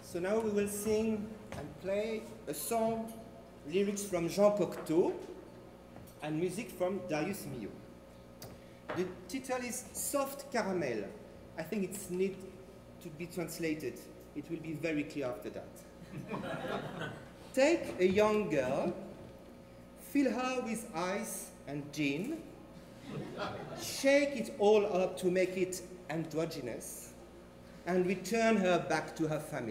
So now we will sing and play a song, lyrics from Jean Cocteau, and music from Darius Milhaud. The title is Soft Caramel. I think it's need to be translated. It will be very clear after that. Take a young girl, fill her with ice and gin, shake it all up to make it androgynous, and return her back to her family.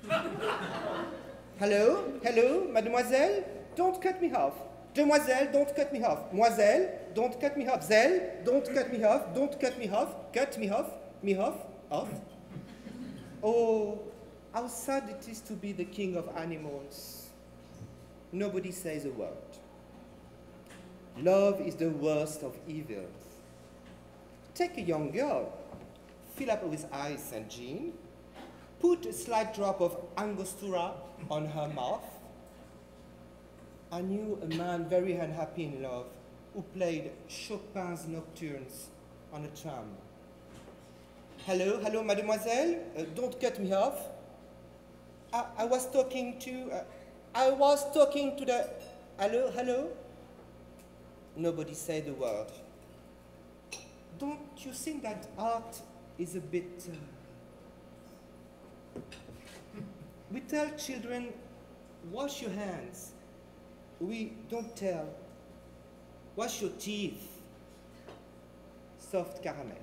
Hello, hello, mademoiselle, don't cut me off. Demoiselle, don't cut me off. Moiselle, don't cut me off. Zelle, don't cut me off. Don't cut me off. Cut me off. Me off. Off. Oh, how sad it is to be the king of animals. Nobody says a word. Love is the worst of evils. Take a young girl, fill up with ice and gin, put a slight drop of Angostura on her mouth. I knew a man very unhappy in love who played Chopin's Nocturnes on a tram. Hello, hello, mademoiselle, don't cut me off. I was talking to the, hello, hello? Nobody said a word. Don't you think that art is a bit... We tell children, wash your hands. We don't tell, wash your teeth. Soft caramel.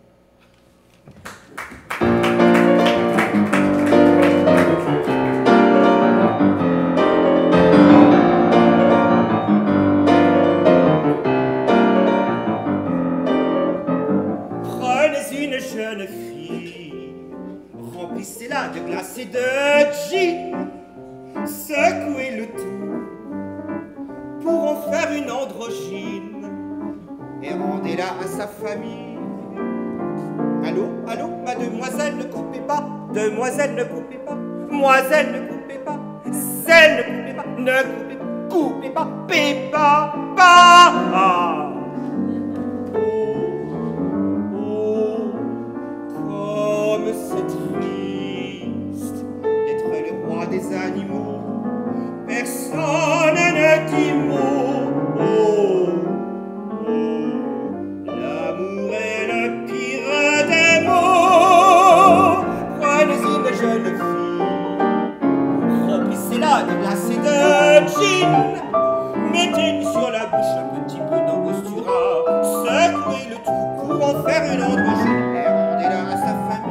Prenez une jeune fille, remplissez-la de glace et de gin, secouez le tout pour en faire une androgyne et rendez-la à sa famille. Allô, allô, mademoiselle, ne coupez pas, demoiselle, ne coupez pas, moiselle, ne coupez pas, zelle, ne coupez pas, ne coupez pas, pépa, pas. Oh, comme c'est triste d'être le roi des animaux. Personne ne dit mot. Oh, oh, l'amour est le pire des mots. Prenez une jeune fille, remplissez-la de glace et de gin, mettez sur la bouche un petit peu d'angostura, secouez le tout pour en faire une androgyne et rendez-la à sa famille.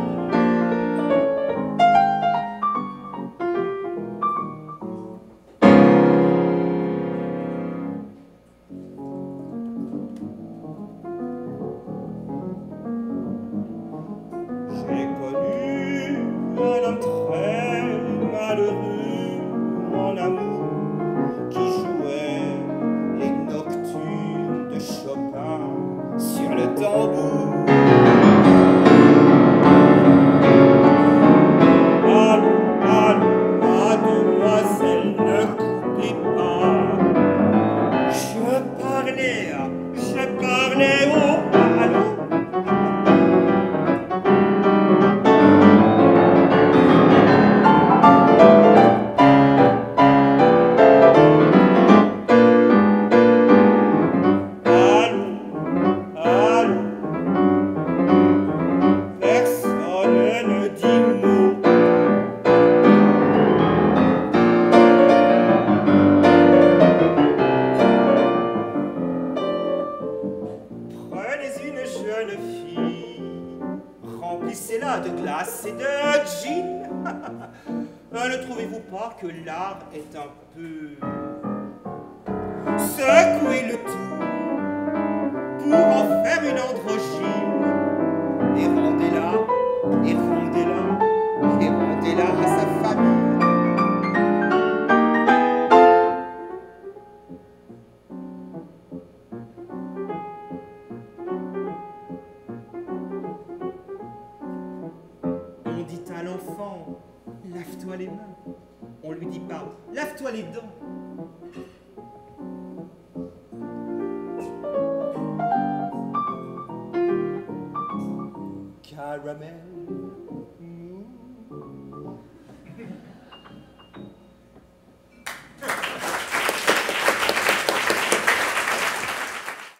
Remplissez-la de glace et de gin. Ne trouvez-vous pas que l'art est un peu... Secouez le tout pour en faire une androgyne et rendez-la, et rendez-la, et rendez-la à sa famille. On dit à l'enfant, lave-toi les mains. On lui dit pas, lave-toi les dents. Caramel,